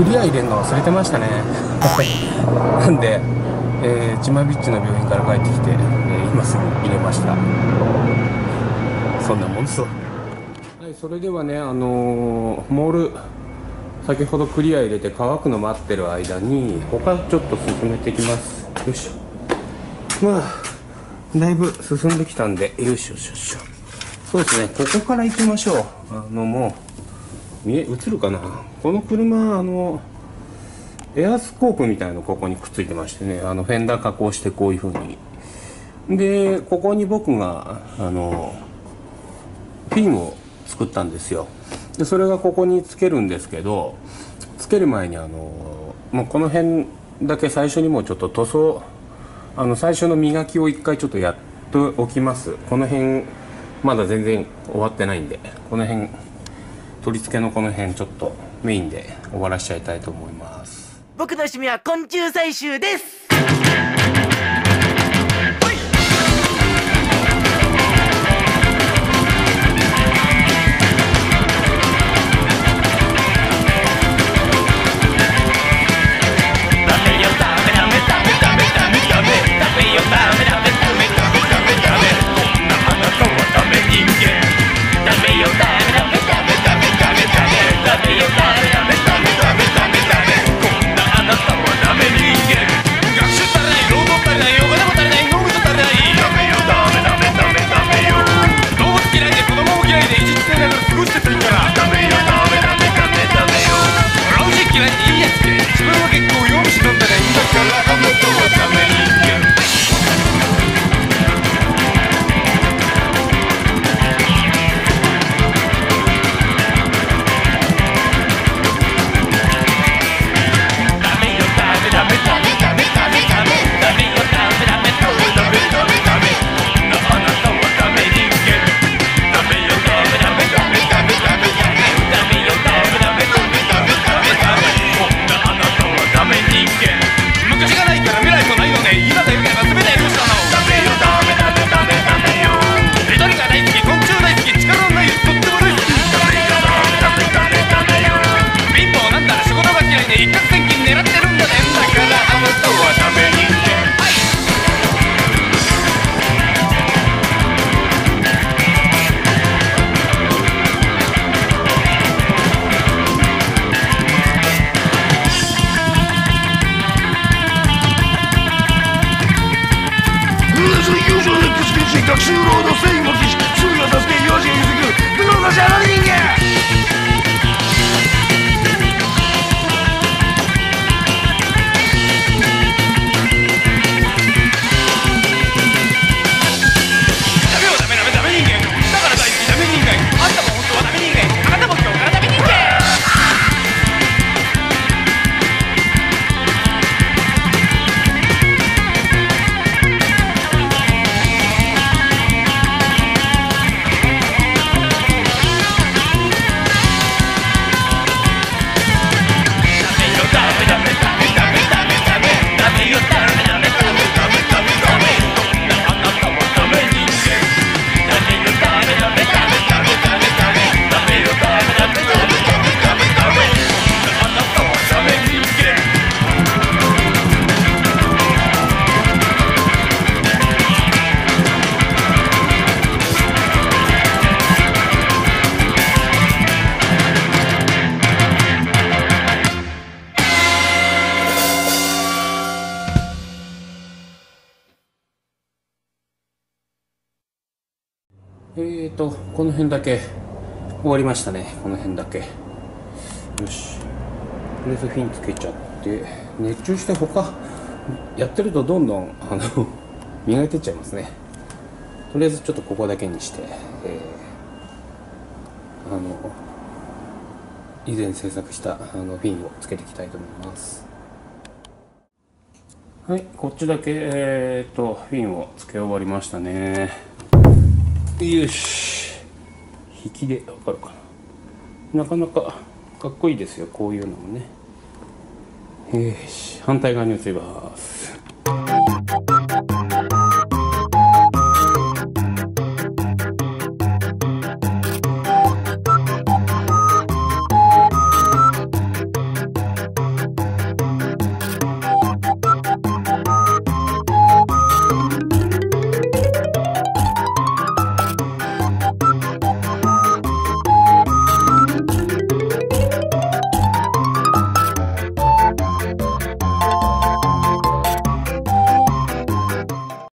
クリア入れるの忘れてましたねなんで、チマビッチの病院から帰ってきて、今すぐ入れました。そんなもんです。はい、それではね、モール先ほどクリア入れて乾くの待ってる間に他ちょっと進めていきます。よいしょ。まあだいぶ進んできたんで、よいしょよいしょ。そうですね、ここから行きましょう。もう映るかな、この車エアスコープみたいのここにくっついてましてね、フェンダー加工してこういう風に、でここに僕がフィンを作ったんですよ。でそれがここにつけるんですけど、つける前にもうこの辺だけ最初にもうちょっと塗装最初の磨きを一回ちょっとやっておきます。この辺まだ全然終わってないんで、この辺取り付けのこの辺ちょっとメインで終わらしちゃいたいと思います。 僕の趣味は昆虫採集です。 学習労働正義も知識周囲を助け幼児が譲る苦労なしあら人間。 この辺だけ終わりましたね。この辺だけよし。とりあえずフィンつけちゃって、熱中して他やってるとどんどん磨いてっちゃいますね。とりあえずちょっとここだけにして、以前制作したフィンをつけていきたいと思います。はい、こっちだけフィンをつけ終わりましたね。よし、引きでわかるかな。なかなかかっこいいですよ、こういうのもね。よし、反対側に移ります。